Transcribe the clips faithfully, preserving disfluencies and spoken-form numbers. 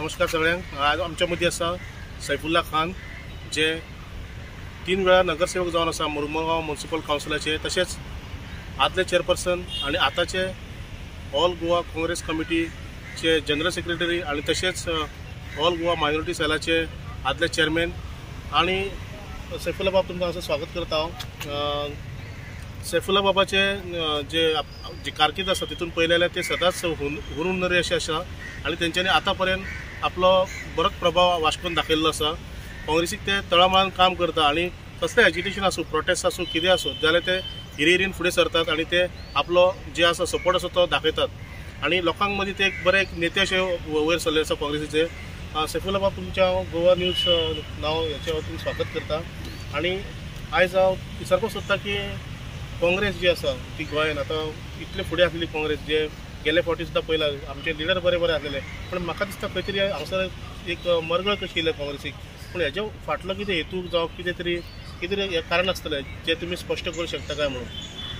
नमस्कार सगळ्यांक। आज आमच्या मदी आसा सैफुल्ला खान जे तीन वेळा नगरसेवक जावन आसा मुरमुगांव म्युनिसिपल काउन्सिलाचे, तशेंच आदले चेअरपर्सन आणि आताचे ऑल गोवा काँग्रेस कमिटीचे जनरल सेक्रेटरी आणि तशेंच ऑल गोवा मायनॉरिटी सेलाचे आदले चेअरमॅन। आणि सैफुल्ला बाब तुमकां हांगासर स्वागत करता हांव। सैफुल्ला बाबाचे जे जी कारकीर्द आसा तितून पळयलेले ते सदांच हुरून नरे अशें आसा आणि तेंच्यांनी आतां पर्यंत आपलो बरोच प्रभाव वास्कोन दाखयल्लो आसा। काँग्रेसीक ते तळमळान काम करता आणि कसलें एजिटेशन आसूं, प्रोटेस्ट आसूं, कितें आसूं जाल्यार ते हिरी हिरीन फुडें सरतात आणि ते आपलो जे आसा सपोर्ट आसा तो दाखयतात आणि लोकांक मदीं ते एक बरे एक नेते अशे वयर सरले आसा काँग्रेसीचे। सैफुल्ला बाब तुमच्या गोवा न्यूज नांव हेच्या वतीन स्वागत करता। आणि आयज हांव विचारपाक सोदता की काँग्रेस जी आसा ती गोंयान आतां इतले फुडें आसलेली काँग्रेस जे गेले फावटी सुद्दां पयला आमचे लिडर बरे बरे आसलेले, पण म्हाका दिसता खंय तरी हांगासर एक मरगळ कशी येयल्या काँग्रेसीक। पूण हेजे फाटलो कितें हेतू जावं कितें तरी कितें तरी कारण आसतलें जे तुमी स्पश्ट करूं शकता काय म्हणून?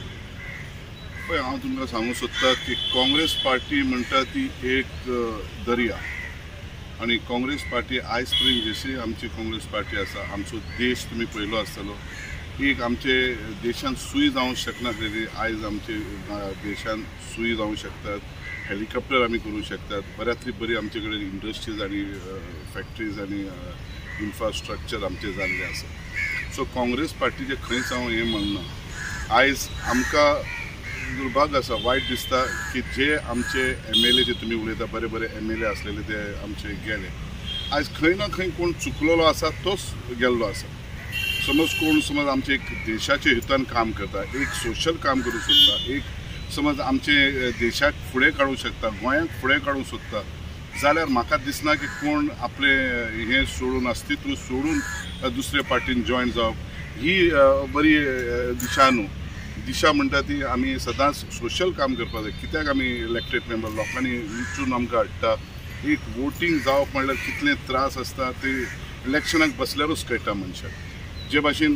पळय, हांव तुमकां सांगूंक सोदतां की काँग्रेस पार्टी म्हणटा ती एक दर्या आणि काँग्रेस पार्टी आयज पर्यंत जशी आमची काँग्रेस पार्टी आसा, आमचो देश तुमी पळयलो आसतलो, एक आमचे देशान सुई जावंक शकनासलेली आयज आमचे देशान सुई जावंक शकतात। हेलिकॉप्टर आमी करूंक शकतात। बऱ्यांतली बरी आमचे कडेन इंडस्ट्रीज आनी फॅक्टरीज आनी इन्फ्रास्ट्रक्चर आमचे जाल्ले आसा। सो काँग्रेस पार्टीचे खंयच हांव हें म्हणना। आयज आमकां दुर्भाग्य आसा, वायट दिसता की जे आमचे एम एल ए जे तुमी उलयता बरे बरे एम एल ए आसलेले ते आमचे गेले। आयज खंय ना खंय कोण चुकलेलो आसा तोच गेल्लो आसा। समज कोण समज आमचे एक देशाचे हितान काम करता, एक सोशल काम करूंक सोदता, एक समज आमचे देशाक फुडें काडूंक शकता, गोंयाक फुडें काडूंक सोदता, जाल्यार म्हाका दिसना की कोण आपले हें सोडून अस्तित्व सोडून दुसरे पार्टीन जॉयन जावप ही बरी दिशा न्हू। दिशा म्हणटा ती आमी सदांच सोशल काम करपाक जाय। कित्याक आमी इलेक्टेड मेंबर लोकांनी विचून आमकां हाडटा। एक वोटींग जावप म्हणल्यार कितले त्रास आसता ते इलेक्शनाक बसल्यारूच कळटा मनशाक। जे भाशेन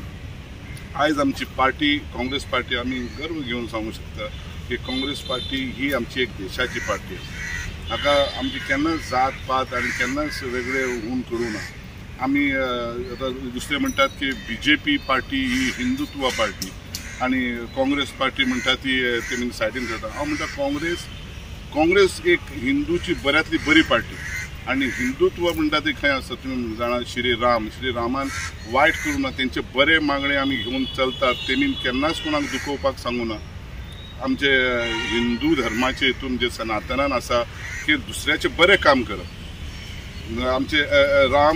आयज आमची पार्टी काँग्रेस पार्टी आमी गर्व घेवन सांगूं शकता की काँग्रेस पार्टी ही आमची एक देशाची पार्टी आसा। हाका आमची केन्नाच जात पात आनी केन्नाच वेगळे होऊन करूं ना। आमी आतां दुसरे म्हणटात की बी जे पी पार्टी ही हिंदुत्व पार्टी आणि काँग्रेस पार्टी म्हणटा ती तेमी सायडीन करता। हांव म्हणटा काँग्रेस काँग्रेस एक हिंदूची बऱ्यांतली बरी पार्टी आणि हिंदुत्व म्हणटा ते खंय आसा तुमी जाणा। श्री राम श्री रामान वायट करूं ना, तेंचे बरे मागणे आमी घेवन चलतात, तेमी केन्नाच कोणाक दुखोवपाक सांगूं ना। आमचे हिंदू धर्माचे हितून जे सनातनान आसा की दुसऱ्याचे बरे काम करप। आमचे राम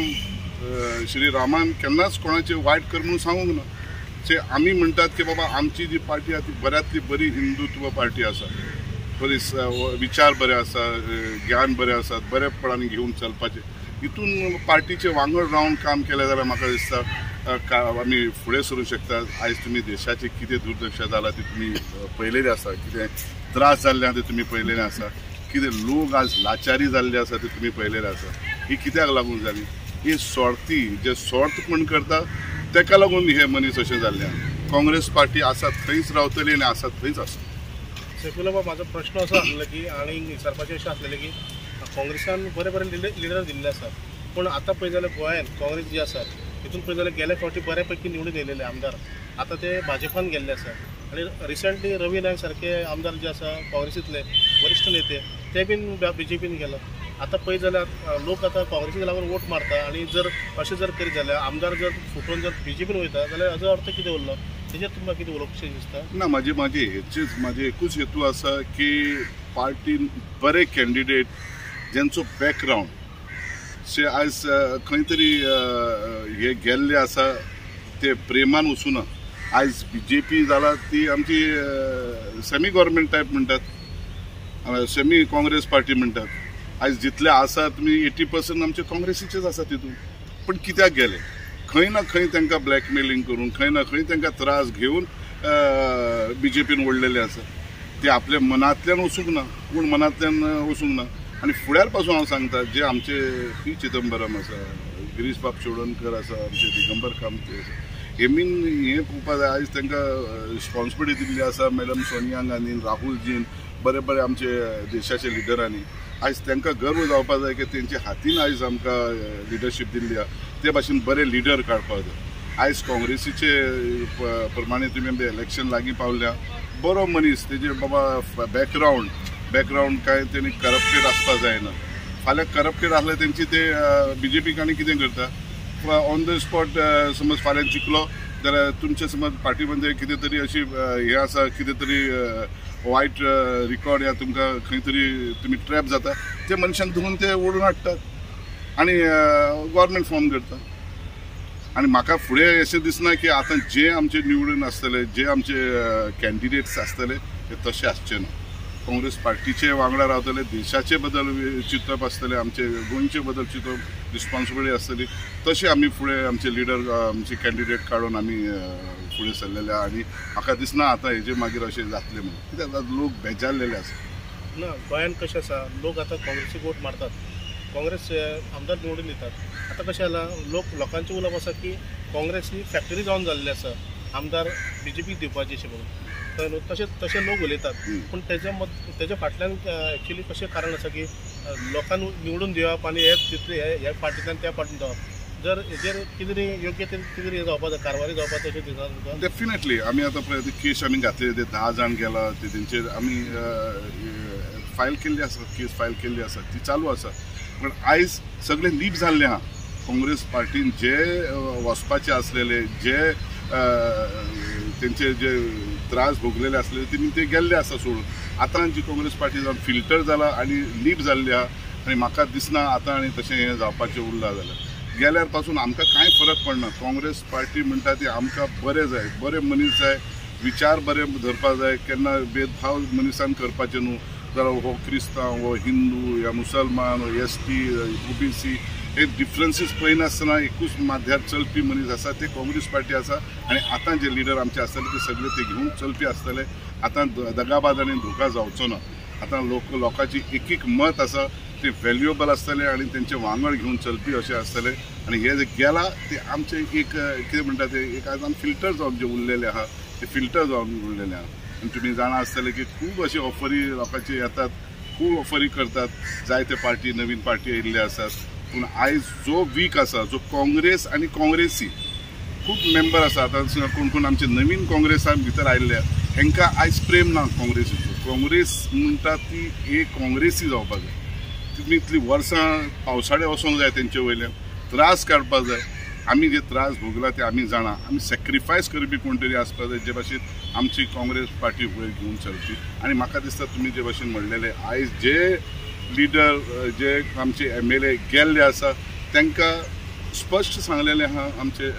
श्री रामान केन्नाच कोणाचे वायट कर म्हणून सांगूंक ना। जे आमी म्हणटात की बाबा आमची जी पार्टी आसा ती बऱ्यांतली बरी हिंदुत्व पार्टी आसा, बरी विचार बरे आसा, ज्ञान बरे आसात, बरेपणान घेवन चलपाचे। हितून पार्टीचे वांगड रावन काम केलें जाल्यार म्हाका दिसता आमी फुडें सरूंक शकतात। आयज तुमी देशाची कितें दुर्दशा जाला ती तुमी पळयलेली आसा, कितें त्रास जाल्ले आसा ते तुमी पळयलेले आसा, कितें लोक आज लाचारी जाल्ले आसा ते तुमी पळयलेले आसा। ही कित्याक लागून जाली? ही स्वार्थी जे स्वार्थपण करता तेका लागून हे मनीस अशें जाल्ले आसा। काँग्रेस पार्टी आसा थंयच रावतली आनी आसा थंयच आसा। सैफुल्ला बाब, म्हाजो प्रश्न असो आसलेलो की आनी विचारपाचें अशें आसलेलें की काँग्रेसान बरे बरे लिडर दिल्ले आसात, पूण आतां पळय जाल्यार गोंयान काँग्रेस जी आसा तितून पळय जाल्यार गेले फावटी बऱ्यापैकी निवडून येयलेले आमदार आतां ते भाजपान गेल्ले आसा। आनी रिसंटली रवी नायक सारके आमदार जे आसा काँग्रेसींतले वरिश्ठ नेते ते बीन बी जे पीन गेला। आतां पळय जाल्यार लोक आतां काँग्रेसीक लागून वोट मारता आणि जर अशें जर करीत जाल्यार आमदार जर फुटून जर बी जे पीन वयता जाल्यार हाजो अर्थ कितें उरलो? तेजेर तुमकां कितें उलोवचें दिसता? ना, म्हाजे म्हाजे हेचेच म्हाजे एकूच हेतू आसा की पार्टीन बरे कॅन्डिडेट जेंचो बॅकग्रावंड जे आयज खंय तरी हे गेल्ले आसा ते प्रेमान वचूना। आयज बी जे पी जाला ती आमची सेमी गव्हर्मेंट टायप म्हणटात, सेमी काँग्रेस पार्टी म्हणटात। आयज जितले आसा तुमी एटी पर्संट आमचे काँग्रेसीचेच आसा तितून, पण कित्याक गेले? खंय ना खंय तांकां ब्लॅकमेलिंग करून, खंय ना खंय तांकां त्रास घेवन बी जे पीन ओडलेले आसा। ते आपल्या मनांतल्यान वचूंक ना, कोण मनांतल्यान वचूंक ना। आनी फुड्यार पासून हांव सांगता जे आमचे पी चिदंबरम आसा, गिरीश बाब चोडणकर आसा, आमचे दिगंबर कामते आसा, हेमीन हें पळोवपाक जाय। आयज तांकां रिस्पॉन्सिबिलिटी दिल्ली आसा मॅडम सोनिया गांधीन, राहुलजीन, बरे बरे आमचे देशाचे लिडरांनी। आयज तांकां गर्व जावपाक जाय की तेंच्या हातीन आयज आमकां लिडरशीप दिल्ली आहा ते भाशेन बरे लिडर काडपाक जाय. आयज काँग्रेसीचे प्रमाणे तुमी इलेक्शन लागीं पावल्या बरो मनीस तेजे बाबा बॅकग्रावंड बॅकग्रावंड काय तेणी करप्टेड आसपाक जायना. फाल्यां करप्टेड आसले तेंची ते बीजेपीक आनी कितें करता ऑन द स्पॉट समज फाल्यां जिखलो जाल्यार तुमचे समज पार्टी मध्ये कितें तरी अशी हे आसा कितें तरी वायट रिकॉर्ड या तुमकां खंय तरी तुमी ट्रॅप जाता ते मनशांक धरून ते ओडून हाडटात आनी गव्हर्मेंट फॉर्म करता. आनी म्हाका फुडें अशें दिसना की आतां जे आमचे निवडून आसतले जे आमचे कॅन्डिडेट्स आसतले ते तशे आसचे ना. काँग्रेस पार्टीचे वांगडा रावतले देशाचे बद्दल चिंतप आसतले आमचे गोंयचे बद्दल चिंतप रिस्पॉन्सिबिलिटी आसतली तशें आमी फुडें आमचे लिडर आमचे कॅन्डिडेट काडून आमी फुडें सरलेले आनी म्हाका दिसना आतां हेजे मागीर अशें जातलें म्हणून कित्याक लोक बेजारलेले आसा. ना गोंयान कशें आसा लोक आतां काँग्रेसीक वोट मारतात काँग्रेस आमदार निवडून येतात. आतां कशें जाला लोक लोकांचें उलोवप आसा की काँग्रेस ही फॅक्टरी जावन जाल्ली आसा आमदार बीजेपीक दिवपाचे अशें म्हणून तशें तशें लोक उलयतात. पूण तेजे मत तेजे फाटल्यान एक्चुली कशें कारण आसा की लोकांक निवडून दिवप आनी हे तितले ह्या पार्टींतल्यान त्या पार्टीन जावप जर हेजेर कितें तरी योग्य ते कितें तरी जावपाक जाय कारवाई जावपाक तशें दिसना तुमकां. डेफिनेटली आमी आतां पळय ते केस आमी घातले ते धा जाण गेला ते तेंचेर आमी फायल केल्ली आसा केस फायल केल्ली आसा ती चालू आसा. पण आयज सगळे लीप जाल्ले आहा काँग्रेस पार्टीन जे वचपाचे आसलेले जे तेंचे जे त्रास भोगलेले आसले तेमी ते गेल्ले आसा सोडून. आतां जी काँग्रेस पार्टी जावन फिल्टर जाला आनी लीप जाल्ली आहा आनी म्हाका दिसना आतां आनी तशें हें जावपाचें उरलां जाल्यार गेल्यार पासून आमकां कांय फरक पडना. काँग्रेस पार्टी म्हणटा ती आमकां बरें जाय बरे मनीस जाय विचार बरे धरपाक जाय केन्ना भेदभाव मनिसान करपाचे न्हू जाल्यार हो क्रिस्तांव हो हिंदू या मुसलमान हो एस टी ओबीसी हे डिफरन्सीस पळयनासतना एकूच माथ्यार चलपी मनीस आसा ते काँग्रेस पार्टी आसा. आनी आतां जे लिडर आमचे आसतले ते सगळे ते घेवन चलपी आसतले. आतां दगाबाद आनी धोका जावचो ना. आतां लोक लोकांची एक एक मत आसा ते व्हॅल्युएबल आसतले आनी तेंचे वांगड घेवन चलपी अशें आसतले. आनी हे जे गेला ते आमचे एक कितें म्हणटा ते एक आतां फिल्टर जावन जे उरलेले आहा ते फिल्टर जावन उरलेले आहा. आनी तुमी जाणा आसतले की खूब अशी ऑफरी लोकांचे येतात खूब ऑफरी करतात जायते पार्टी नवीन पार्टी येयल्ले आसात. पूण आयज जो वीक आसा जो काँग्रेस आनी काँग्रेसी खूब मेंबर आसा आतां कोण कोण आमचे नवीन काँग्रेसान भितर आयिल्ले हेंकां आयज प्रेम ना काँग्रेसीचो. काँग्रेस म्हणटा ती एक काँग्रेसी जावपाक जाय. तुमी इतलीं वर्सां पावसाळे वचोंक जाय तेंचे वयल्यान त्रास काडपाक जाय. आमी जे त्रास भोगला ते आमी जाणा आमी सॅक्रिफायस करपी कोण तरी आसपाक जाय जे भाशेन आमची काँग्रेस पार्टी फुडें घेवन चलपी. आनी म्हाका दिसता तुमी जे भाशेन म्हणलेले आयज जे लिडर जे आमचे एम एल ए गेल्ले आसा तांकां स्पश्ट सांगलेलें आहा आमचे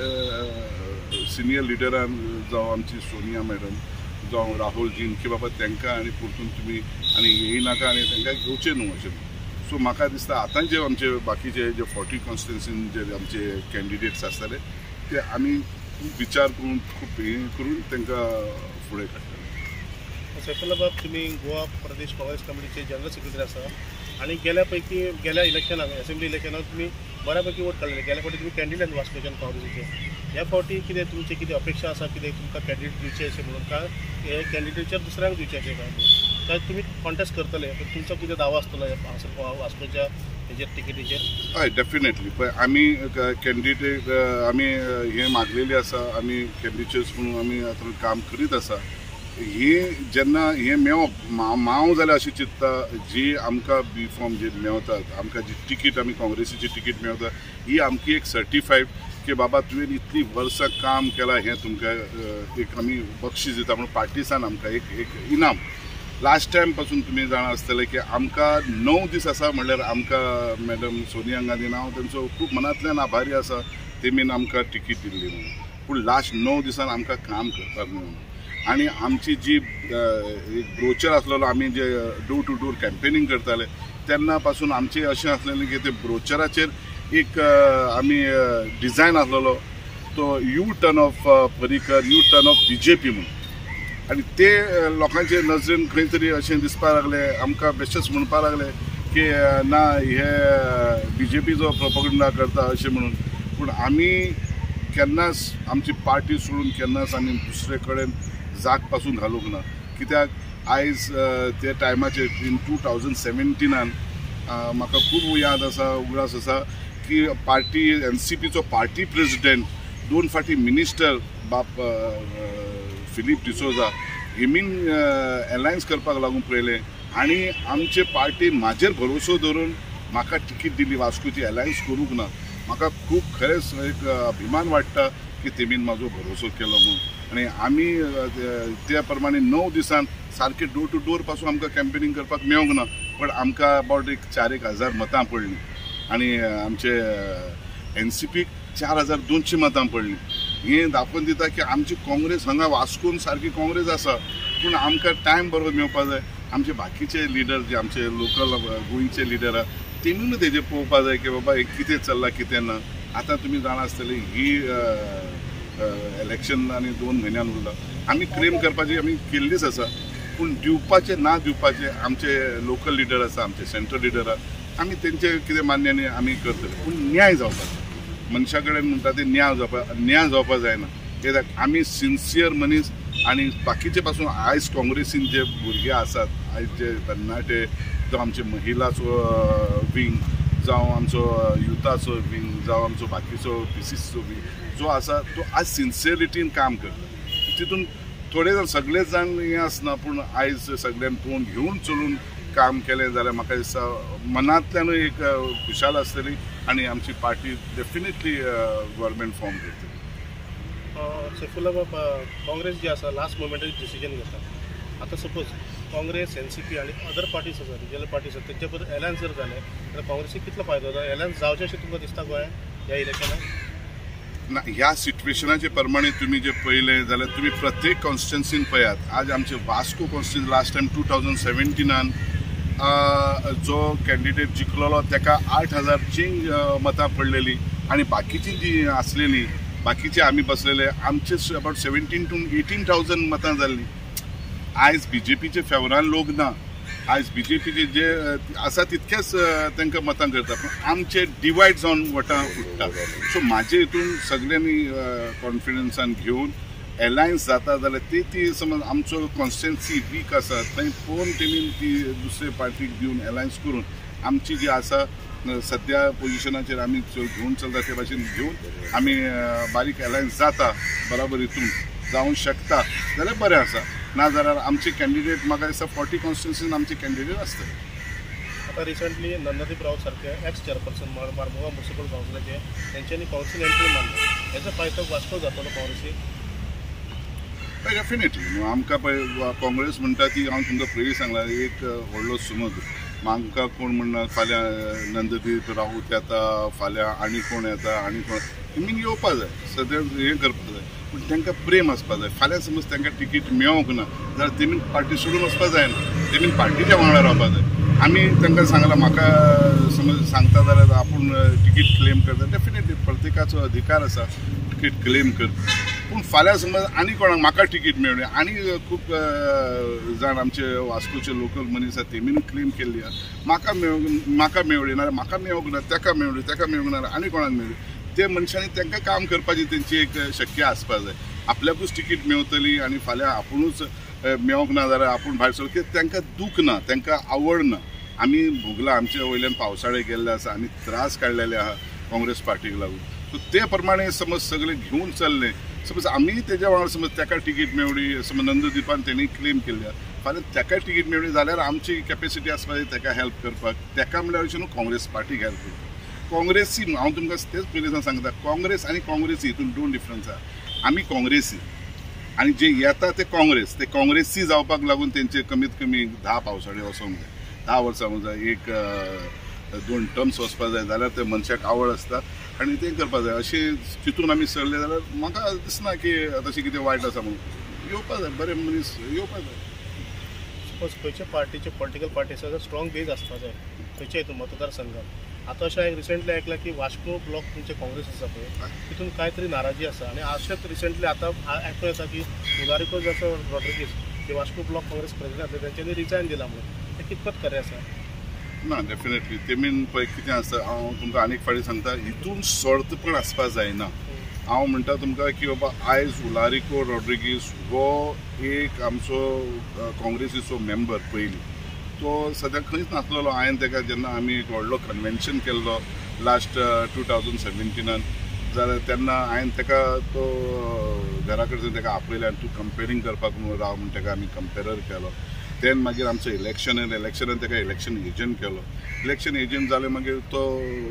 सिनियर लिडरान जावं आमची सोनिया मॅडम जावं राहुलजीन की बाबा तांकां आनी परतून तुमी आनी येयनाका आनी तांकां घेवचें न्हू अशें. सो म्हाका दिसता आतां जे आमचे बाकीचे जे फोर्टी कॉन्स्टिट्युन्सीन जे आमचे कॅन्डिडेट्स आसतले ते आमी खूब विचार करून खूब हे करून तांकां फुडें काडटले. सैफुल्ला बाब तुमी गोवा प्रदेश काँग्रेस कमिटीचे जनरल सेक्रेटरी आसा आनी गेल्या पैकी गेल्या इलेक्शनाक असेंब्ली इलेक्शनाक तुमी बऱ्यापैकी वोट काडलेले. गेल्या फावटी तुमी कॅन्डिडेट वास्कोच्यान काँग्रेसीचे. ह्या फावटी कितें तुमचे कितें अपेक्षा आसा कितें तुमकां कॅन्डिडेट दिवचे अशें म्हणून काय हे कॅन्डिडेटच्या दुसऱ्यांक दिवचे अशें काय काय तुमी कॉन्टेस्ट करतले तुमचो कितें दावो आसतलो हांगासर वास्कोच्या हेजेर टिकेटीचेर. हय डेफिनेटली पळय आमी कॅन्डिडेट आमी हे मागलेली आसा आमी कॅन्डिडेट्स म्हणून आमी आतां काम करीत आसा. ही जेन्ना हे मेळप माव जाल्यार अशें चिंतता जी आमकां बी फॉर्म जे मेळतात आमकां जी तिकीट आमी काँग्रेसीची तिकीट मेळटा ही आमची एक सर्टिफायड की बाबा तुवें इतलीं वर्सां काम केलां हें तुमकां एक आमी बक्षीस दिता म्हणून पार्टीसान आमकां एक एक इनाम. लास्ट टायम पासून तुमी जाणा आसतले की आमकां णव दीस आसा म्हणल्यार आमकां मॅडम सोनिया गांधीन हांव तेंचो खूब मनांतल्यान आभारी आसा तेमीन आमकां तिकीट दिल्ली म्हणून. पूण लास्ट णव दिसान आमकां काम करपाक मेळून आनी आमची जी एक ब्रोचर आसलेलो आमी जे डोर टू डोर कॅम्पेनींग करताले तेन्ना पासून आमचें अशें आसलेलें की ते ब्रोचराचेर एक आमी डिझायन आसलेलो तो U turn of Parrikar U turn of B J P म्हणून. आनी ते लोकांचे नजरेन खंय तरी अशें दिसपाक लागलें आमकां बेश्टेच म्हणपाक लागले की ना हे बी जे पीचो प्रोपगंडा करता अशें म्हणून. पूण आमी केन्नाच आमची पार्टी सोडून केन्नाच आमी दुसरे कडेन जाग पासून घालूंक ना. कित्याक आयज ते टायमाचेर इन टू थावजंड सेव्हन्टिनान म्हाका खूब याद आसा उगडास आसा की पार्टी एन सी पीचो पार्टी प्रेसिडेंट दोन फाटी मिनिस्टर बाप फिलीप डिसोजा हेमीन अलायन्स करपाक लागून पळयलें आनी आमचे पार्टी म्हाजेर भरोसो धरून म्हाका टिकीट दिली वास्कोची अलायन्स करूंक ना म्हाका खूब खरेंच एक अभिमान वाटता की तेमीन म्हाजो भरोसो केलो म्हणून आनी आमी त्या प्रमाणे णव दिसान सारके डोर टू डोर पासून आमकां कॅम्पेनींग करपाक मेळोंक ना पण आमकां अबावट एक चार एक हजार मतां पडलीं आनी आमचे एन सी पीक चार हजार दोनशे मतां पडलीं हें दाखोवन दिता की आमची काँग्रेस हांगा वास्कोन सारकी काँग्रेस आसा पूण आमकां टायम बरोबर मेळपा जाय आमचे बाकीचे लिडर जे आमचे लोकल गोंयचे लिडर आहा तेणूय तेजेर पळोवपा जाय की बाबा कितें चल्लां कितें ना आतां तुमी जाणा आसतलीं ही इलेक्शन आनी दोन म्हयन्यान उरला आमी क्लेम करपाची आमी केल्लीच आसा पूण दिवपाचे ना दिवपाचे आमचे लोकल लिडर आसा आमचे सेंट्रल लिडर आहा आमी तेंचे कितें मान्यानी आमी करतले पूण न्याय जावपा जाय मनशा कडेन म्हणटा ते न्याय जावपा न्याय जावपा जायना कित्याक आमी सिन्सियर मनीस आनी बाकीचे पासून आयज काँग्रेसीन जे भुरगे आसात आयज जे तरणाटे जो आमचे महिलाचो विंग जावं आमचो युथाचो विंग जावं आमचो बाकीचो पीसीसीचो विंग जो आसा तो आज सिन्सियरिटीन काम करता तितून थोडे जाण सगळे जाण हें आसना पूण आयज सगळ्यान तोंड घेवन चलून काम केलें जाल्यार म्हाका दिसता मनांतल्यानूय एक खुशाल आसतली आनी आमची पार्टी डेफिनेटली गव्हर्मेंट फॉर्म करतली सैफुल्ला बाबा काँग्रेस जी आसा लास्ट मोमेंटार डिसिजन घेता आतां suppose Congress N C P आनी अदर पार्टीज आसा रिजनल पार्टीज आसा तेंचे बद्दल अलायन्स जर जाले जाल्यार काँग्रेसीक कितलो फायदो जाता अलायन्स जावचे अशें तुमकां दिसता गोंयांत ह्या इलेक्शनाक ना ह्या सिट्युएशनाचे प्रमाणे तुम्ही जे पळयलें जाल्यार तुम्ही प्रत्येक कॉन्स्टिट्युन्सीन पळयात आज आमचे Vasco constituency last time two thousand सेव्हन्टिनान जो कॅन्डिडेट जिखलेलो ताका आठ हजारची मतां पडलेली आनी बाकीची जी आसलेली बाकीचे आमी बसलेले आमचे about seventeen to eighteen thousand मतां जाल्लीं आयज बी जे पीचे फेवरान लोक ना आयज बी जे पीचे जे आसा तितकेच तांकां मतां करता पूण आमचे डिवायड जावन वोटां फुटता सो म्हाजे हितून सगळ्यांनी कॉन्फिडन्सान घेवन अलायन्स जाता जाल्यार ती ती समज आमचो कॉन्स्टिट्युन्सी वीक आसा थंय पळोवन तेमी ती दुसरे पार्टीक दिवन अलायन्स करून आमची जी आसा सद्या पोजिशनाचेर आमी घेवन चलता ते भाशेन घेवन आमी बारीक अलायन्स जाता बराबर हितून जावंक शकता जाल्यार बरें आसा ना जाल्यार आमचे कॅन्डिडेट म्हाका दिसता फोर्टी कॉन्स्टिट्युन्सीन आमचे कॅन्डिडेट आसतले आता रिसंटली नंददीप राव सारखे एक्स चेअरपर्सन मारमुगांव म्युनिसिपल कावन्सिलाचे तेंच्यांनी कावन्सिल एंट्री मारली हेजो फायदो वास्को जातलो काँग्रेसीक डेफिनेटली आमकां पळय काँग्रेस म्हणटा ती हांव तुमकां पयलीं सांगलां एक व्हडलो सुमत आमकां कोण म्हणना फाल्यां नंददीप राऊत येता फाल्यां आनी कोण येता आनी कोण तुमी येवपा जाय सद्या हें करपा जाय पूण तांकां प्रेम आसपा जाय फाल्यां समज तांकां तिकीट मेळोंक ना जाल्यार तेमी पार्टी सोडून वचपा जायना तेमी पार्टीच्या वांगडा रावपा जाय आमी तांकां सांगलां म्हाका समज सांगता जाल्यार आपूण तिकीट क्लेम करता डेफिनेटली प्रत्येकाचो अधिकार आसा तिकीट क्लेम करता पूण फाल्यां समज आनी कोणाक म्हाका तिकीट मेळ्ळी आनी खूब जाण आमचे वास्कोचे लोकल मनीस आसा तेमीन क्लेम केल्ली आसा म्हाका मेळ म्हाका मेळ्ळी नाल्यार म्हाका मेळोंक ना ताका मेळ्ळी ताका मेळूंक ना आनी कोणाक मेळ्ळी ते मनशांनी तांकां काम करपाची तेंची एक शक्य आसपा जाय आपल्याकूच तिकीट मेळटली आनी फाल्यां आपुणूच मेळोंक ना जाल्यार आपूण भायर सरलो की तांकां दूख ना तांकां आवड ना आमी भोगला आमचे वयल्यान पावसाळे गेल्ले आसा आमी त्रास काडलेले आहा काँग्रेस पार्टीक लागून सो ते प्रमाणे समज सगळे घेवन चल्ले समज आमी तेज्या वांगडा समज ताका तिकीट मेळ्ळी समज नंददीपान तेणी क्लेम केल्ली फाल्यां ताका तिकीट मेळ्ळी जाल्यार आमची कॅपेसिटी आसपा जाय ताका हेल्प करपाक ताका म्हणल्यार अशें न्हू काँग्रेस पार्टीक हेल्प करपाक काँग्रेसी हांव तुमकां तेच पयलीं सांगता काँग्रेस आनी काँग्रेसी हितून दोन डिफरन्स आहा आमी काँग्रेसी आनी जे येता ते काँग्रेस ते काँग्रेसी जावपाक लागून तेंचे कमीत कमी धा पावसाळे वचोंक जाय धा वर्सां जाय एक दोन टर्म्स वचपा जाय जाल्यार ते मनशाक आवड आसता आनी तें करपा जाय अशें चिंतून आमी सरले जाल्यार म्हाका दिसना की तशें कितें वायट आसा म्हणून येवपा जाय बरे मनीस येवपा जाय सपोज खंयच्या पार्टीचे पॉलिटिकल पार्टी आसा जाल्यार स्ट्रॉंग बेज आसपा जाय खंयच्या हितून मतदारसंघात आतां अशें हांवें रिसेंटली आयकलां की वास्को ब्लॉक तुमचे काँग्रेस आसा पळय तितून काय तरी नाराजी आसा आनी अशेंच रिसेंटली आतां आयकूं येता की उदारिको जो आसा रॉड्रिगीस ते वास्को ब्लॉक काँग्रेस प्रेसिडेंट आसले तेंच्यांनी रिजायन दिला म्हणून तें कितपत खरें आसा ना डेफिनेटली तेमीन पळय कितें आसता हांव तुमकां आनीक फावटी सांगता हितून सर्तपण आसपा जायना हांव म्हणटा तुमकां की बाबा आयज उलारिको रॉड्रिगीस हो एक आमचो काँग्रेसीचो मेंबर पयलीं तो सद्या खंयच नासलेलो. हांवें ताका जेन्ना आमी एक व्हडलो कन्वेन्शन केल्लो लास्ट टू थावजंड सेव्हन्टिनान जाल्यार तेन्ना हांवें ताका तो घरा कडच्यान ताका आपयलें आनी तूं कंपेरींग करपाक म्हणून राव म्हणून ताका आमी कंपेरर केलो. तेन मागीर आमचो इलेक्शन येलें. इलेक्शनान ताका इलेक्शन एजंट केलो. इलेक्शन एजंट जालें मागीर तो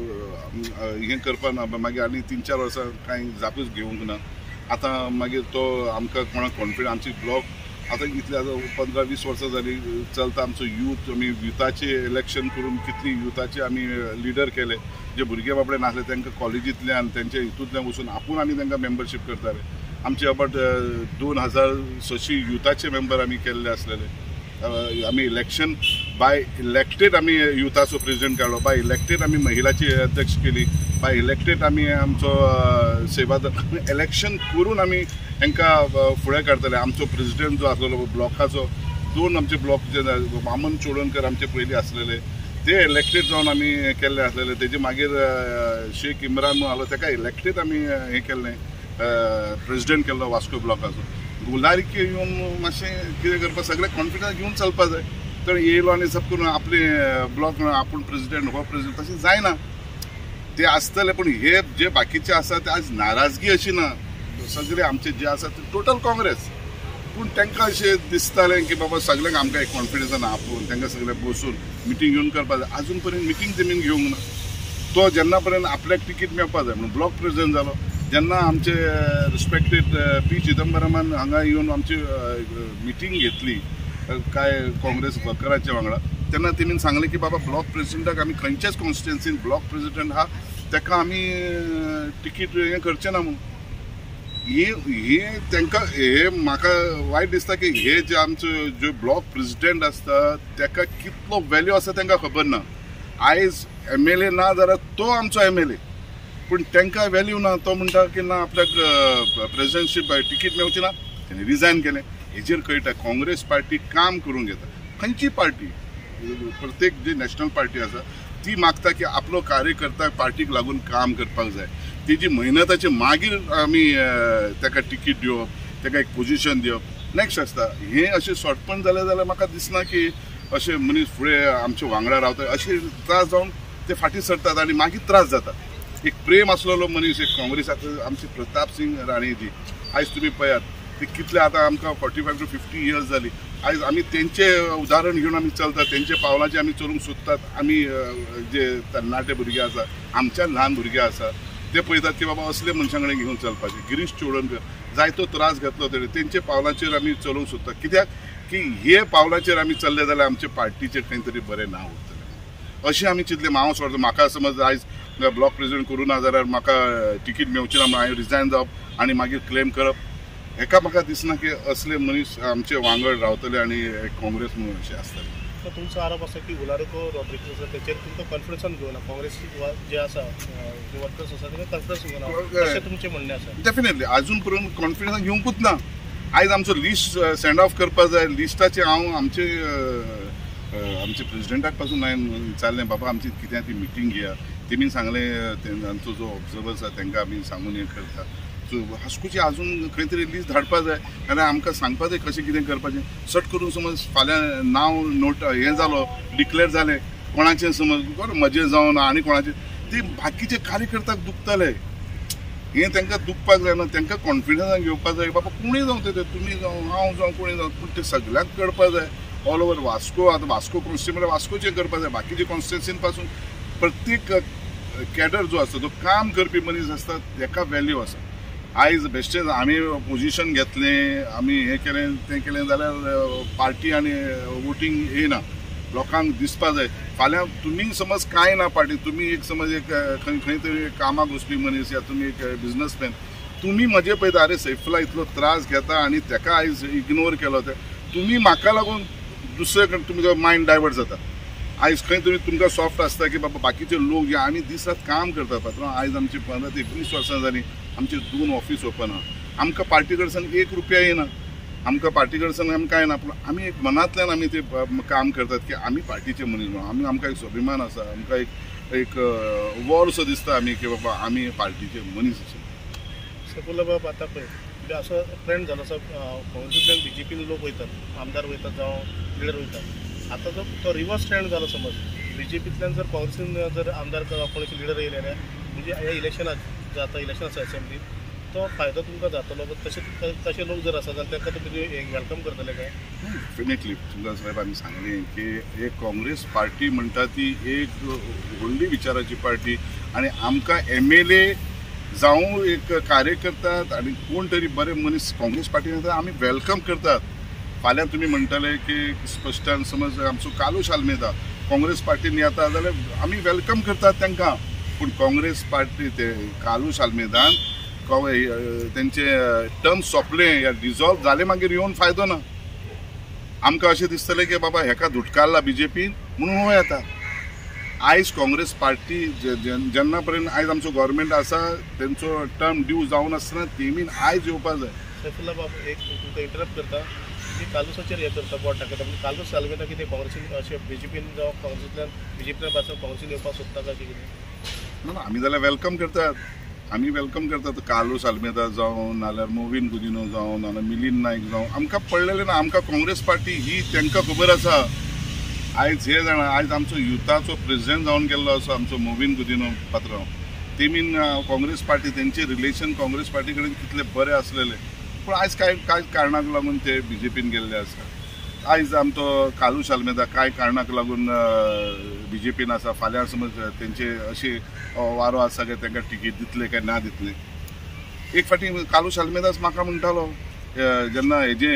हें करपा ना. मागीर आनी तीन चार वर्सां कांय जापूच घेवंक ना. आतां मागीर तो आमकां कोणाक कॉन्फिडंस आमची ब्लॉक आतां कितले आतां पंदरा वीस वर्सां जालीं चलता. आमचो यूथ आमी युथाचें इलेक्शन करून कितली युथाचे आमी लिडर केले. जे भुरगे बाबडे नासले तांकां कॉलेजींतल्यान तेंचे हितूंतल्यान वचून आपूण आमी तांकां मेंबरशीप करताले. आमचे अबावट दोन हजार सशी युथाचे मेंबर आमी केल्ले आसलेले. आमी इलेक्शन बाय इलेक्टेड आमी युथाचो प्रेसिडेंट काडलो. बाय इलेक्टेड आमी महिलाची अध्यक्ष केली. बाय इलेक्टेड आमी आमचो सेवादार इलेक्शन करून आमी तांकां फुडें काडटले. आमचो प्रेसिडेंट जो आसलेलो ब्लॉकाचो दोन आमचे ब्लॉक जे वामन चोडणकर आमचे पयलीं आसलेले ते इलेक्टेड जावन आमी केल्ले आसलेले. तेजे मागीर शेख इम्रान म्हणून आसलो ताका इलेक्टेड आमी हें केल्लें प्रेसिडेंट केल्लो वास्को ब्लॉकाचो. गुलारिके येवन मातशें कितें करपाक सगळे कॉन्फिडन्स घेवन चलपाक जाय. तर येयलो आनी सब करून आपले ब्लॉक आपूण प्रेसिडेंट हो प्रेसिडेंट तशें जायना. ते आसतले पूण हे जे बाकीचे आसा ते आज नाराजगी अशी ना. सगळे आमचे जे आसा ते टोटल काँग्रेस. पूण तांकां अशें दिसतालें की बाबा सगळ्यांक आमकां एक कॉन्फिडन्सान आपूण तांकां सगळे बसून मिटींग घेवन करपाक जाय. आजून पर्यंत मिटींग तेमीन घेवंक ना. तो जेन्ना पर्यंत आपल्याक तिकीट मेळपाक जाय म्हणून ब्लॉक प्रेसिडेंट जालो. जेन्ना आमचे रिस्पेक्टेड पी चिदंबरमान हांगा येवन आमची मिटींग घेतली काय काँग्रेस वर्करांच्या वांगडा तेन्ना तेमीन सांगलें की बाबा ब्लॉक प्रेसिडेंटाक आमी खंयच्याच कॉन्स्टिट्युएन्सीन ब्लॉक प्रेसिडेंट आहा ताका आमी तिकीट हें करचें ना म्हणून. हे हे तांकां हे म्हाका वायट दिसता की हे जे आमचो जो ब्लॉक प्रेसिडेंट आसता ताका कितलो वॅल्यू आसा तांकां खबर ना. आयज एम एल ए ना जाल्यार तो आमचो एम एल ए पूण तांकां वॅल्यू ना. तो म्हणटा की ना आपल्याक प्रेसिडेंटशीप तिकीट मेळची ना ताणें रिजायन केलें. हेजेर कळटा काँग्रेस पार्टी काम करून घेता. खंयची पार्टी प्रत्येक जी नॅशनल पार्टी आसा ती मागता की आपलो कार्यकर्ता पार्टीक लागून काम करपाक जाय. तेजी मेहनताचे मागीर आमी ताका तिकीट दिवप ताका एक पोजिशन दिवप नेक्स्ट आसता. हें अशें शॉर्टपण जालें जाल्यार म्हाका दिसना की अशें मनीस फुडें आमच्या वांगडा रावता. अशें त्रास जावन ते फाटीं सरतात आनी मागीर त्रास जाता. एक प्रेम आसलेलो मनीस एक काँग्रेसाचो आमचे प्रताप सिंग राणे जी आयज तुमी पळयात ते कितले आतां आमकां forty five to fifty years जाली. आयज आमी तेंचे उदाहरण घेवन आमी चलतात. तेंचे पावलांचे आमी चलूंक सोदतात. आमी जे तरणाटे भुरगे आसा आमच्यान ल्हान भुरगे आसा ते पळयतात की बाबा असले मनशां कडेन घेवन चलपाचें. गिरीश चोडणकर जायतो त्रास घेतलो तेणें तेंचे पावलांचेर आमी चलोवंक सोदतात. कित्याक की हे पावलांचेर आमी चल्ले जाल्यार आमचे पार्टीचेर खंय तरी बरें नांव उरतलें अशें आमी चिंतलें. हांव सोडटा म्हाका समज आयज ब्लॉक प्रेसिडेंट करूं ना जाल्यार म्हाका तिकीट मेळची ना म्हणून हांवें रिजायन जावप आनी मागीर क्लेम करप हेका म्हाका दिसना की असले मनीस आमचे वांगड रावतले आनी काँग्रेस म्हणून अशें आसतलें. तर तुमचो आरोप आसा की उलारुको रॉड्रिगेज आसा तेचेर तुमकां कॉन्फिडन्सान घेवना. काँग्रेस जे आसा जे वर्कर्स आसा तांकां कॉन्फिडन्स घेवना अशें तुमचें म्हणणें आसा. डेफिनेटली आजून पर्यंत कॉन्फिडन्स घेवंकूच ना. आयज आमचो लिस्ट सेंड ऑफ करपाक जाय. लिस्टाचे हांव आमचे आमचे प्रेसिडेंटाक पासून हांवें विचारलें बाबा आमची कितें ती मिटींग घेया. तेमी सांगलें तांचो जो ऑब्जर्वर्स आसा तांकां आमी सांगून हें करता. सो हास्कोची आजून खंय तरी लिस्ट धाडपा जाय आनी आमकां सांगपा जाय कशें कितें करपाचें. सट करून समज फाल्यां नांव नोट हें जालो डिक्लेअर जालें कोणाचें समज बरें म्हजें जावन आनी कोणाचें ते बाकीचे कार्यकर्त्याक दुखतले. हें तांकां दुखपाक जायना. तांकां कॉन्फिडन्सान घेवपाक जाय बाबा कोणूय जावं ते तुमी जावं हांव जावं कोणूय जावं पूण ते सगळ्यांक करपा जाय. ऑल ओवर वास्को आतां वास्को कॉन्स्टिट्युएन्सी वास्कोचें करपा जाय. बाकीचे कॉन्स्टिट्युएन्सीन पासून प्रत्येक कॅडर जो आसता तो काम करपी मनीस आसता ताका वॅल्यू आसा. आयज बेश्टेच आमी पोजिशन घेतलें आमी हें केलें तें केलें जाल्यार पार्टी आनी वोटींग येना. लोकांक दिसपा जाय फाल्यां तुमी समज कांय ना पार्टी तुमी एक समज एक खंय खंय तरी कामाक वचपी मनीस या तुमी एक बिजनसमॅन तुमी म्हजें पळयता अरे सैफुल्ला इतलो त्रास घेता आनी ताका आयज इग्नोर केलो ते तुमी म्हाका लागून दुसरे कडेन तुमचो मायंड डायवर्ट जाता. आयज खंय तरी तुमकां सॉफ्ट आसता की बाबा बाकीचे लोक जे आमी दीस रात काम करतात. पात्रांव आयज आमची पंदरा ते एकोणीस वर्सां जालीं आमचे दोन ऑफीस ओपन आहा. आमकां पार्टी कडच्यान एक रुपया येना. आमकां पार्टी कडच्यान आमकां कांय ना पूण आमी एक मनांतल्यान आमी ते काम करतात की आमी पार्टीचे मनीस म्हणून आमी आमकां एक स्वाभिमान आसा. आमकां एक एक वॉर असो दिसता आमी की बाबा आमी पार्टीचे मनीस अशे. सैफुल्ला बाब आतां पळय म्हणजे असो ट्रेंड जालो आसा काँग्रेसींतल्यान बी जे पीन लोक वयतात आमदार वयतात जावं लिडर वयतात आता जर तो रिव्हर्स ट्रेंड झाला समज बीजेपीतल्यान जर काँग्रेसीन जर आमदार कोणाचे लिडर येयले जाल्यार म्हणजे ह्या इलेक्शनात जर आता इलेक्शन आसा असेंब्लीत तो फायदो तुमकां जातलो तशे तशे लोक जर आसा जाल्यार तांकां तुमी एक वेलकम करतले काय डेफिनेटली तुमकां साहेब आमी सांगलें की एक काँग्रेस पार्टी म्हणटा ती एक व्हडली विचाराची पार्टी आनी आमकां एम एल ए जावं एक कार्यकर्तात आनी कोण तरी बरे मनीस काँग्रेस पार्टीन येता आमी वेलकम करतात. फाल्यां तुमी म्हणटले की स्पश्टान समज आमचो कालूश आल्मेदा काँग्रेस पार्टीन येता जाल्यार आमी वेलकम करतात तांकां. पूण काँग्रेस पार्टी ते कालूश आल्मेदान तेंचे टर्म सोंपले या डिजॉल्व जाले मागीर येवन फायदो ना. आमकां अशें दिसतलें की बाबा हेका धुटकारला बीजेपीन म्हणून हो येता. आयज काँग्रेस पार्टी जेन्ना पर्यंत आयज आमचो गव्हर्मेंट आसा तेंचो टर्म ड्यू जावन आसतना तेमीन आयज येवपाक जाय. सैफुल्ला बाब एक तुमकां इंटरप्ट करता की कालूसाचेर हे करता बोट दाखयता म्हणजे कालूस आल्मेदा कितें काँग्रेसीन अशें बीजेपीन जावं काँग्रेसींतल्यान बीजेपीतल्यान पासून काँग्रेसीन येवपाक सोदता काय कितें ना आमी जाल्यार वेलकम करतात. आमी वेलकम करतात कालूस आल्मेदा जावं नाल्यार मोविन गुदिनो जावं नाल्यार मिलिंद नायक जावं आमकां पडलेलें ना. आमकां काँग्रेस पार्टी ही तांकां खबर आसा. आयज हे जाणा आयज आमचो युथाचो प्रेसिडेंट जावन गेल्लो आसा आमचो मोविन गुदिनो पात्रांव तेमीन काँग्रेस पार्टी तेंचे रिलेशन काँग्रेस पार्टी कडेन कितले बरे आसलेले पूण आयज कांय कांय कारणाक लागून ते बीजेपीन गेल्ले आसा. आयज आमचो कालूश आल्मेदा कांय कारणाक लागून बीजेपीन आसा. फाल्यां समज तेंचे अशी वारो आसा की तांकां टिकीट दितले काय ना दितले. एक फाटी कालूश आल्मेदास म्हाका म्हणटालो जेन्ना हेजे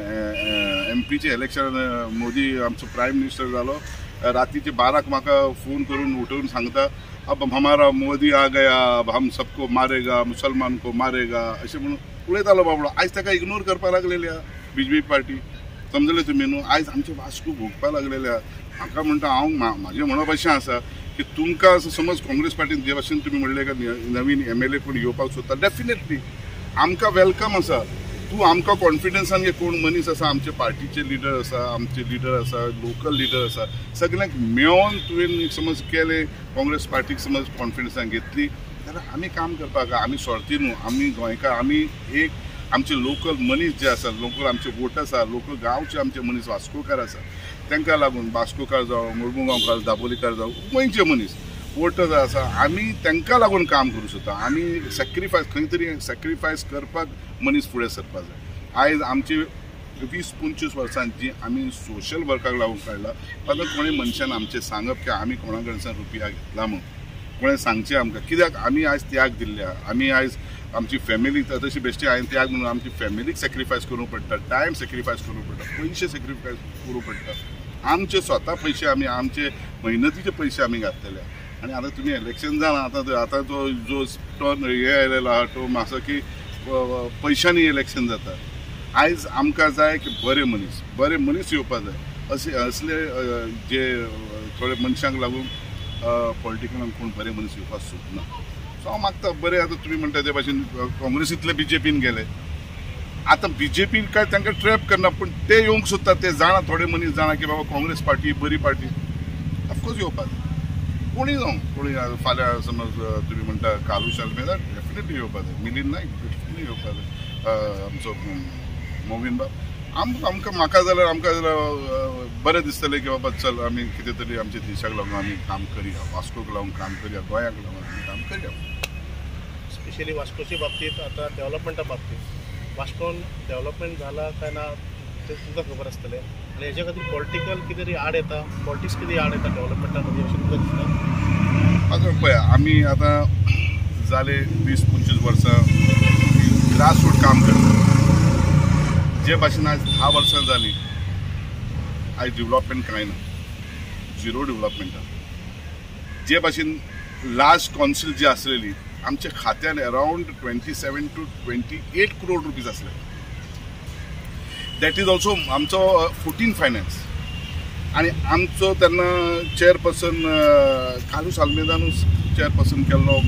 एम पीचे इलेक्शन मोदी आमचो प्रायम मिनिस्टर जालो रातीचे बाराक म्हाका फोन करून उठोवन सांगता अब हमारा मोदी आ गया अब हम सबको मारेगा मुसलमान को मारेगा अशें म्हणून उलयतालो बाबडो. आयज ताका इग्नोर करपाक लागलेली बीजेपी पार्टी समजले तुमी न्हू. आयज आमचे वास्को भोगपाक लागलेले म्हाका म्हणटा हांव म्हाजें म्हणप अशें आसा की तुमकां समज काँग्रेस पार्टीन जे भाशेन तुमी म्हणले का नवीन एम एल ए कोण येवपाक सोदता डेफिनेटली आमकां वेलकम आसा. तूं आमकां कॉन्फिडन्सान घे कोण मनीस आसा आमचे पार्टीचे लिडर आसा आमचे लिडर आसा लोकल लिडर आसा सगळ्यांक मेळोन तुवें समज केले काँग्रेस पार्टीक समज कॉन्फिडन्सान घेतली जाल्यार आमी काम करपाक आमी सोडती न्हू. आमी गोंयकार आमी एक आमचे लोकल मनीस जे आसा लोकल आमचे वोट आसा लोकल गांवचे आमचे मनीस वास्कोकार आसा तांकां लागून वास्कोकार जावं मुरमुगांवकार दाबोलीकार जावं गोंयचे मनीस वोटर आसा आमी तांकां लागून काम करूं सोदता. आमी सॅक्रिफायस खंय तरी सॅक्रिफायस करपाक मनीस फुडें सरपाक जाय. आयज आमची वीस पंचवीस वर्सां जी आमी सोशल वर्काक लागून काडला फाल्यां कोणें मनशान आमचें सांगप की आमी कोणा कडच्यान रुपया घेतला म्हूण कोणें सांगचें आमकां कित्याक आमी आयज त्याग दिल्ल्या. आमी आयज आमची फॅमिली तशी बेश्टी हांवें त्याग म्हणून आमची फॅमिलीक सॅक्रिफायस करूं पडटा टायम सॅक्रिफायस करूं पडटा पयशे सॅक्रिफायस करूं पडटा. आमचे स्वता पयशे आमी आमचे मेहनतीचे पयशे आमी घातलेले आनी आतां तुमी इलेक्शन जालां आतां आतां तो जो टर्न हे आयलेलो आहा तो मातसो की पयशांनी इलेक्शन जाता. आयज आमकां जाय की बरे मनीस बरे मनीस येवपाक जाय. अशे असले जे थोडे मनशांक लागून पॉलिटिकलान कोण बरे मनीस येवपाक सोदना. सो हांव मागता बरे आतां तुमी म्हणटा ते भाशेन काँग्रेसींतले बीजेपीन गेले आतां बीजेपीन काय तांकां ट्रॅप करना पूण ते येवंक सोदतात ते जाणा थोडे मनीस जाणा की बाबा काँग्रेस पार्टी बरी पार्टी ऑफकोर्स येवपाक जाय. कोणी जावं कोणी फाल्यां समज तुमी म्हणटा कालूश आल्मेदा डेफिनेटली येवपाक जाय. मिलिंद नायक डेफिनेटली येवपाक जाय. आमचो मोविन बाब आम आमकां म्हाका जाल्यार आमकां जाल्यार बरें दिसतलें की बाबा चल आमी कितें तरी आमच्या देशाक लागून आमी काम करया वास्कोक लागून काम करया गोंयाक लागून आमी काम करया. स्पेशली वास्कोच्या बाबतींत आतां डेव्हलपमेंटा बाबतींत वास्कोन डेव्हलपमेंट जाला काय ना ते तुमकां खबर आसतलें आनी हेच्या खातीर पॉलिटिकल कितें तरी आड येता पॉलिटिक्स कितें आड येता डेव्हलपमेंटा खातीर अशें तुमकां दिसता. आतां पळया आमी आतां जाले वीस पंचवीस वर्सां ग्रासरूट काम करता. जे भाशेन आयज धा वर्सां जालीं आयज डेव्हलपमेंट कांय ना झिरो डेव्हलपमेंट. जे भाशेन लास्ट कावन्सील जी आसलेली आमच्या खात्यान around twenty seven to twenty eight crore rupees आसले. दॅट इज ऑल्सो आमचो फोर्टीन फायनान्स आनी आमचो तेन्ना चेअरपर्सन कालूश आल्मेदानूच चेअरपर्सन केल्लो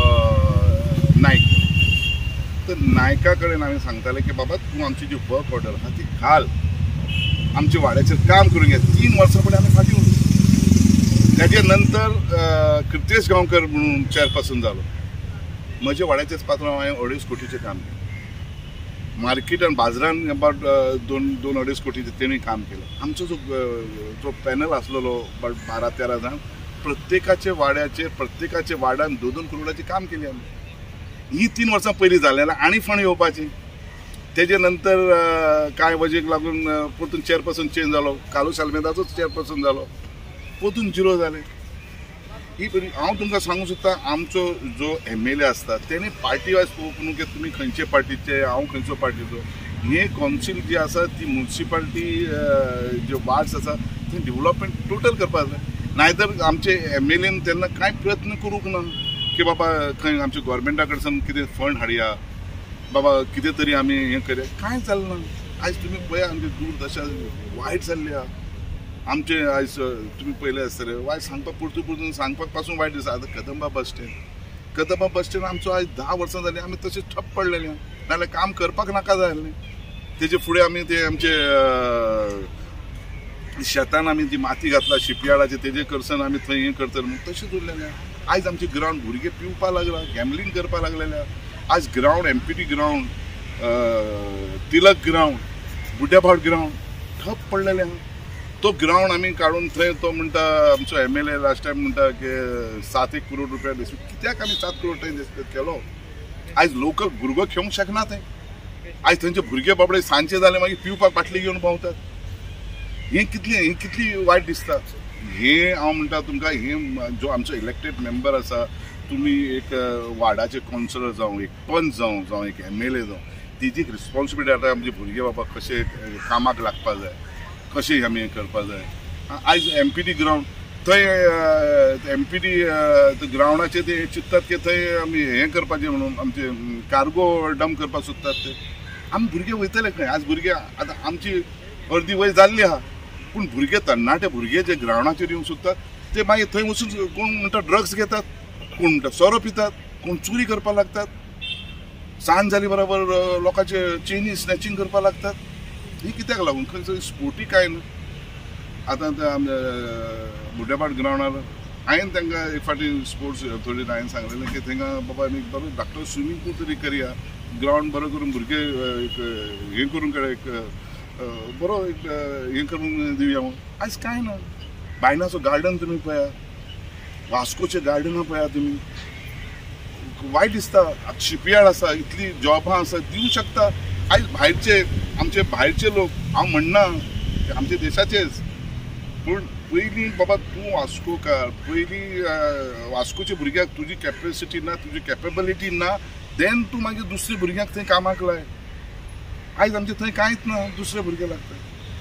बाब नायक. तर नायका कडेन हांवें सांगतालें की बाबा तूं आमची जी वर्क ऑर्डर आहा ती घाल आमच्या वाड्याचेर काम करून घे. तीन वर्सां फुडें आमी फाटीं उरलीं. ताजे नंतर कृतेश गांवकर म्हणून चेअरपर्सन जालो. म्हज्या वाड्याचेच पात्रांव हांवें अडेज कोटीचें काम केलें. मार्केट आणि बाजारान अबाउट दोन दोन अडीच कोटीचे त्यांनी काम केलं. आमचो जो जो पॅनल असलेलो अबाउट बारा तेरा जण प्रत्येकाचे वाड्याचे प्रत्येकाचे वाड्यान दोन दोन करोडाचे काम केले आम्ही. ही तीन वर्सां पयलीं जालें आनी फंड येवपाची. तेजे नंतर कांय वजेक लागून परतून चेअरपर्सन चेंज जालो. कालूश आल्मेदाचोच चेअरपर्सन जालो. परतून झिरो जालें. ही हांव तुमकां सांगूंक सोदतां आमचो जो एम एल ए आसता तेणे पार्टी वायज पळोवप न्हू की तुमी खंयचे पार्टीचे हांव खंयचो पार्टीचो. हे कावन्सील जी आसा ती म्युन्सिपालिटी जे वार्ड्स आसा थंय डेव्हलपमेंट टोटल करपाक जाय. नायतर आमचे एम एल एन तेन्ना कांय प्रयत्न करूंक ना की बाबा खंय आमच्या गोवोरमेंटा कडच्यान कितें फंड हाडया बाबा कितें तरी आमी हें करया. कांय जालें ना. आयज तुमी पळया आमची दूरदशा वायट जाल्ली आहा. आमचे आयज तुमी पयले आसतले वायट सांगपाक परतून परतून सांगपाक पासून वायट दिसता. आतां Kadamba bus stand Kadamba bus stand आमचो आयज धा वर्सां जालीं आमी तशें ठप्प पडलेले नाल्यार काम करपाक नाका जाय आसलें. तेजे फुडें आमी ते आमचे शेतान आमी ती माती घातला शिपयार्डाचे तेजे करसन आमी थंय हें करतले म्हूण तशेंच उरलेलें. आयज आमचे ग्रावंड भुरगे पिवपाक लागला गॅमलींग करपाक लागलेले. आयज ground MPT ground Tilak ground Budyabhat ground ठप पडलेले आहा. तो ग्रावंड आमी काडून थंय तो म्हणटा आमचो M L A last time म्हणटा की सात एक करोड रुपया दिसू. कित्याक आमी सात करोड थंय केलो. आयज लोकल भुरगो खेळूंक शकना थंय. आयज थंयचे भुरगे बाबडे सांजचे जाले मागीर पिवपाक बाटली घेवन भोंवतात. हें कितलें हें कितली वायट दिसता. हें हांव म्हणटा तुमकां हें जो आमचो इलेक्टेड मेंबर आसा तुमी एक वार्डाचे कावन्सिलर जावं एक पंच जावं जावं एक एम एल ए जावं तेजी एक रिस्पॉन्सिबिलिटी आतां आमचे भुरगे बाबा कशे कामाक लागपाक जाय कशें आमी हें करपाक जाय. आयज एमपीटी ग्रावंड थंय एमपीटी ग्रावंडाचेर ते चिंततात की थंय आमी हें करपाचें म्हणून आमचे कार्गो डंप करपाक सोदतात ते. आमी भुरगे वयतले खंय. आज भुरगे आतां आमची अर्दी वय जाल्ली आहा पूण भुरगे तरणाटे भुरगे जे ग्रावंडाचेर येवंक सोदतात ते मागीर थंय वचून कोण म्हणटा ड्रग्स घेतात कोण म्हणटा सोरो पितात कोण चोरी करपाक लागतात. सांज जाली बरोबर लोकांचे चेनी स्नॅचिंग करपाक लागतात. ही कित्याक लागून खंय स्पोर्टी कांय ना. आतां बुड्याभाट ग्रावंडार हांवें तांकां एक फावटी स्पोर्ट्स अथॉरिटीन हांवें सांगलेलें की थंय बाबा आमी बरो धाकटो स्विमींग पूल तरी करया. ग्रावंड बरो करून भुरगे एक हें करून काडया एक बरो एक हें करून दिवया म्हणून. आयज कांय ना. बायनाचो गार्डन तुमी पळया वास्कोचे गार्डना पळया तुमी वायट दिसता. शिपयार्ड आसा इतली जॉबां आसा दिवंक शकता. आयज भायरचे आमचे भायरचे लोक हांव म्हणना आमचे देशाचेच पूण पयलीं बाबा तूं वास्कोकार पयलीं वास्कोच्या भुरग्याक तुजी कॅपेसिटी ना तुजी कॅपेबिलिटी ना देन तूं मागीर दुसऱ्या भुरग्यांक थंय कामाक लाय. आयज आमचे थंय कांयच ना दुसरे भुरगे लागता.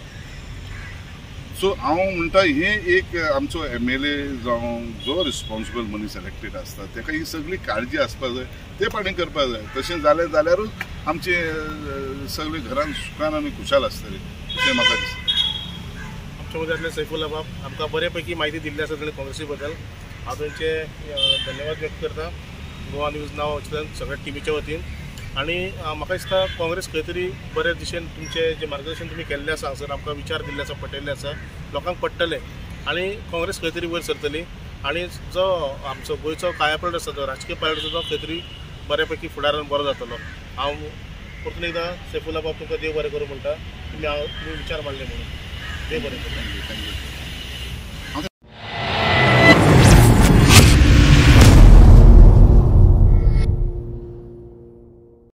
सो हांव म्हणटा हें एक आमचो एम एल ए जावं जो रिस्पॉन्सिबल मनीस इलेक्टेड आसता ताका ही सगळी काळजी आसपाक जाय ते पाणी करपाक जाय. तशें जालें जाल्यारूच आमचे सगळे घरान सुखान आनी खुशाल आसतले अशें म्हाका दिसता. आमच्या मदले सैफुल्ला बाब आमकां बऱ्यापैकी म्हायती दिल्ली आसा ताणें काँग्रेसी बद्दल. हांव तांचे धन्यवाद व्यक्त करता गोवा न्यूज नांव सगळ्या टिमीच्या वतीन. आनी म्हाका दिसता काँग्रेस खंय तरी बरे दिशेन तुमचें जें मार्गदर्शन तुमी केल्लें आसा हांगसर आमकां विचार दिल्ले आसा पटयल्ले आसा लोकांक पडटले आनी काँग्रेस खंय तरी वयर सरतली. आनी जो आमचो गोंयचो कायापलट आसा तो राजकीय पालट आसा तो खंय तरी बऱ्यापैकी फुडारान बरो जातलो. हांव परतून एकदां सैफुल्ला बाब तुमकां देव बरें करूं म्हणटा. तुमी हांव तुमी विचार मांडले म्हणून देव बरें करूं.